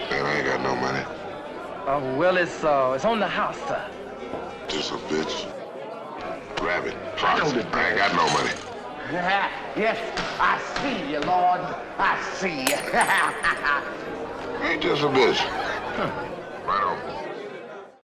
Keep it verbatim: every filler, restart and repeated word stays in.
Man, I ain't got no money. Uh, well, it's, uh, it's on the house, sir. Just a bitch. Rabbit. Fox. I ain't got no money. Yes, I see you, Lord. I see you. Ain't just a bitch. Right on.